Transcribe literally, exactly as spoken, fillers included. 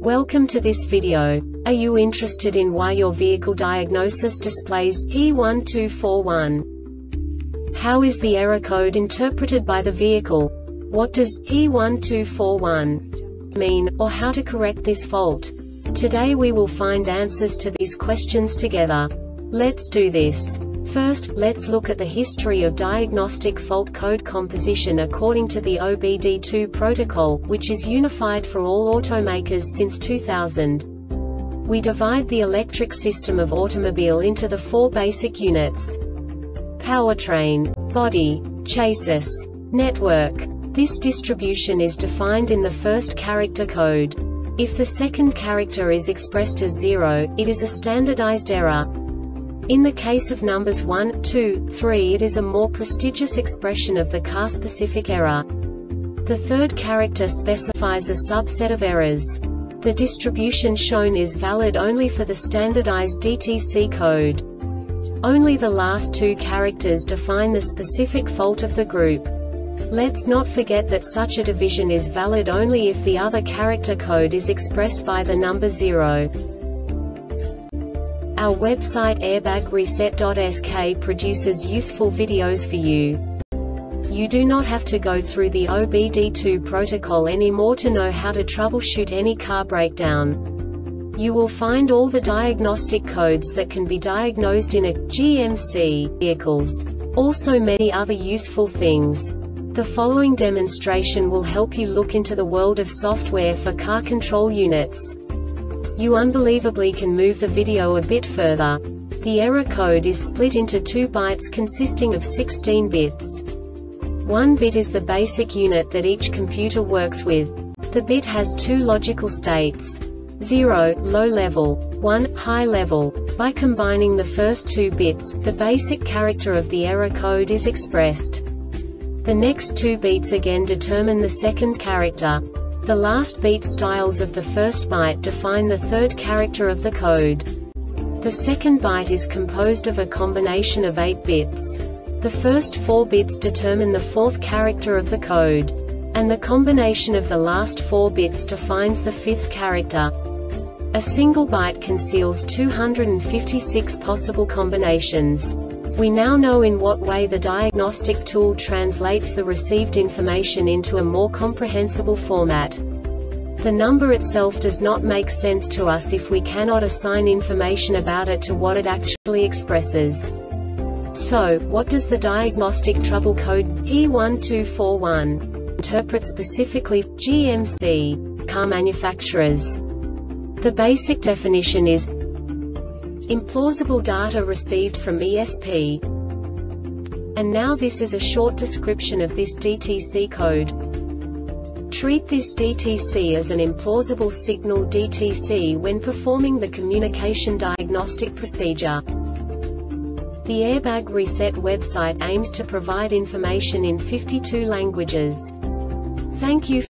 Welcome to this video. Are you interested in why your vehicle diagnosis displays E one two four one? How is the error code interpreted by the vehicle? What does E one two four one mean, or how to correct this fault? Today we will find answers to these questions together. Let's do this. First, let's look at the history of diagnostic fault code composition according to the O B D two protocol, which is unified for all automakers since two thousand. We divide the electric system of automobile into the four basic units: powertrain, body, chassis, network. This distribution is defined in the first character code. If the second character is expressed as zero, it is a standardized error. In the case of numbers one, two, three, it is a more prestigious expression of the car-specific error. The third character specifies a subset of errors. The distribution shown is valid only for the standardized D T C code. Only the last two characters define the specific fault of the group. Let's not forget that such a division is valid only if the other character code is expressed by the number zero. Our website airbag reset dot S K produces useful videos for you. You do not have to go through the O B D two protocol anymore to know how to troubleshoot any car breakdown. You will find all the diagnostic codes that can be diagnosed in a G M C vehicles. Also many other useful things. The following demonstration will help you look into the world of software for car control units. You unbelievably can move the video a bit further. The error code is split into two bytes consisting of sixteen bits. One bit is the basic unit that each computer works with. The bit has two logical states: zero, low level, one, high level. By combining the first two bits, the basic character of the error code is expressed. The next two beats again determine the second character. The last beat styles of the first byte define the third character of the code. The second byte is composed of a combination of eight bits. The first four bits determine the fourth character of the code. And the combination of the last four bits defines the fifth character. A single byte conceals two hundred fifty-six possible combinations. We now know in what way the diagnostic tool translates the received information into a more comprehensible format. The number itself does not make sense to us if we cannot assign information about it to what it actually expresses. So, what does the diagnostic trouble code E one two four one interpret specifically for G M C car manufacturers? The basic definition is implausible data received from E S P. And now this is a short description of this D T C code. Treat this D T C as an implausible signal D T C when performing the communication diagnostic procedure. The Airbag Reset website aims to provide information in fifty-two languages. Thank you